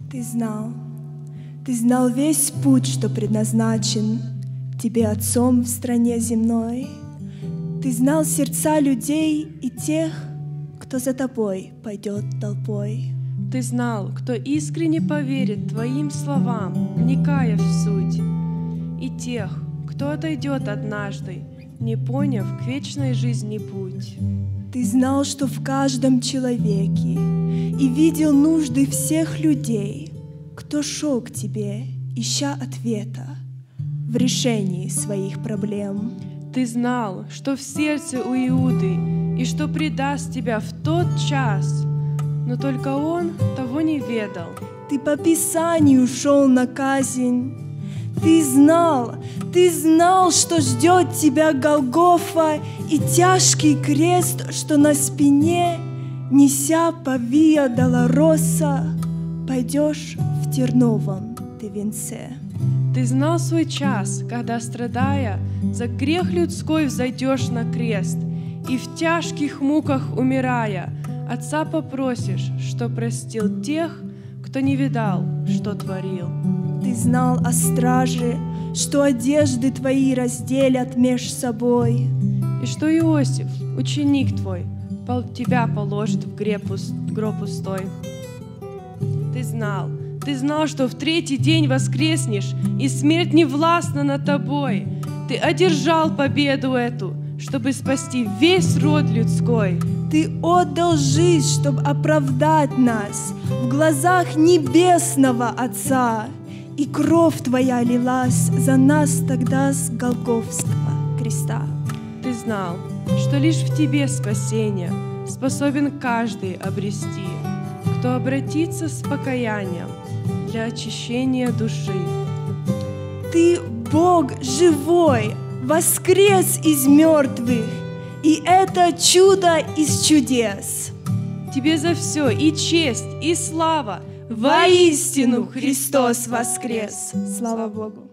Ты знал весь путь, что предназначен Тебе Отцом в стране земной. Ты знал сердца людей и тех, кто за Тобой пойдет толпой. Ты знал, кто искренне поверит Твоим словам, вникая в суть, и тех, кто отойдет однажды, не поняв к вечной жизни путь. Ты знал, что в каждом человеке, и видел нужды всех людей, кто шел к Тебе, ища ответа в решении своих проблем. Ты знал, что в сердце у Иуды, и что предаст Тебя в тот час, но только он того не ведал. Ты по Писанию шел на казнь. Ты знал, что ждет тебя Голгофа и тяжкий крест, что на спине, неся по Виа Долороса, пойдешь в терновом ты венце. Ты знал свой час, когда, страдая, за грех людской взойдешь на крест, и в тяжких муках умирая, Отца попросишь, что простил тех, кто не видал, что творил. Ты знал о страже, что одежды твои разделят меж собой, и что Иосиф, ученик твой, тебя положит в гроб пустой. Ты знал, что в третий день воскреснешь, и смерть не властна над тобой. Ты одержал победу эту, чтобы спасти весь род людской. Ты отдал жизнь, чтобы оправдать нас в глазах небесного Отца, и кровь Твоя лилась за нас тогда с Голгофского креста. Ты знал, что лишь в Тебе спасение способен каждый обрести, кто обратится с покаянием для очищения души. Ты, Бог живой, воскрес из мертвых, и это чудо из чудес. Тебе за все и честь, и слава. Воистину Христос воскрес! Слава Богу!